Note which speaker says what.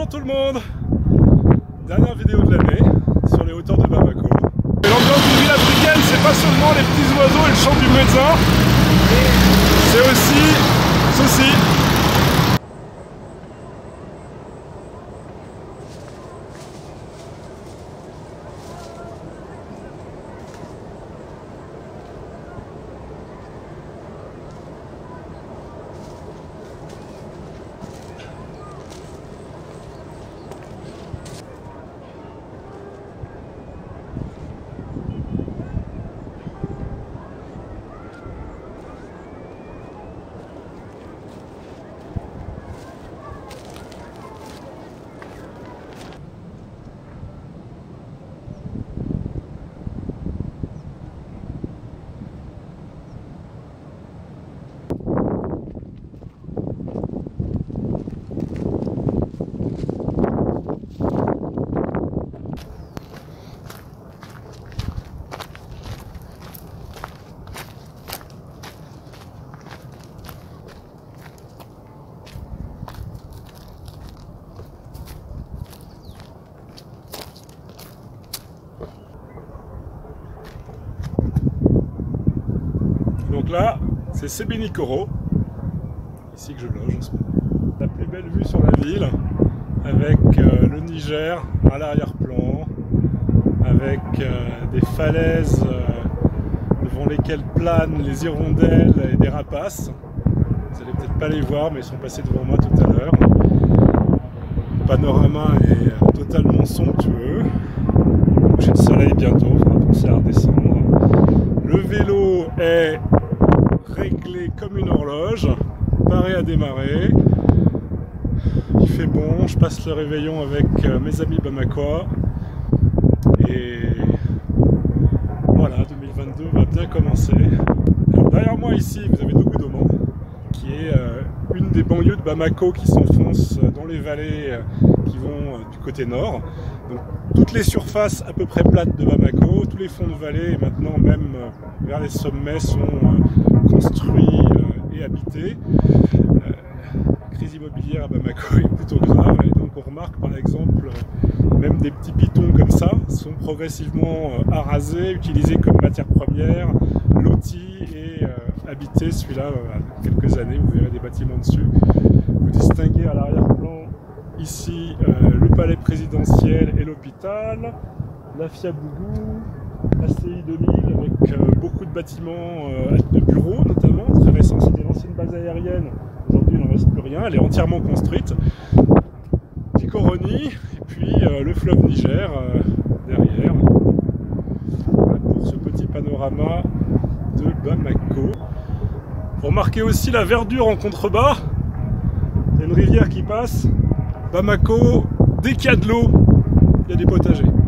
Speaker 1: Bonjour tout le monde. Dernière vidéo de l'année sur les hauteurs de Bamako. Et l'ambiance d'une ville africaine, c'est pas seulement les petits oiseaux et le chant du médecin, c'est aussi ceci. Donc là, c'est Sébinikoro, ici que je loge en ce moment. La plus belle vue sur la ville, avec le Niger à l'arrière-plan, avec des falaises devant lesquelles planent les hirondelles et des rapaces. Vous n'allez peut-être pas les voir, mais ils sont passés devant moi tout à l'heure. Le panorama est totalement somptueux. Le coucher de soleil bientôt, il faudra penser à redescendre. Le vélo est réglé comme une horloge, paré à démarrer. Il fait bon, je passe le réveillon avec mes amis bamakois. Et voilà, 2022 va bien commencer. Alors, derrière moi ici, vous avez Dougoudoman, qui est une des banlieues de Bamako qui s'enfonce dans les vallées qui vont du côté nord. Donc, toutes les surfaces à peu près plates de Bamako, tous les fonds de vallée et maintenant même vers les sommets sont construits et habités. La crise immobilière à Bamako est plutôt grave et donc on remarque par exemple même des petits pitons comme ça sont progressivement arasés, utilisés comme matière première, lotis et habités. Celui-là, quelques années, vous verrez des bâtiments dessus. Vous distinguez à l'arrière-plan ici le palais présidentiel et l'hôpital, la Fiabougou, la CI 2000 avec beaucoup de bâtiments de bureaux notamment, très récents. C'était l'ancienne base aérienne, aujourd'hui il n'en reste plus rien, elle est entièrement construite. Tikoroni, et puis le fleuve Niger derrière. Voilà pour ce petit panorama de Bamako. Vous remarquez aussi la verdure en contrebas, il y a une rivière qui passe. Bamako, dès qu'il y a de l'eau, il y a des potagers.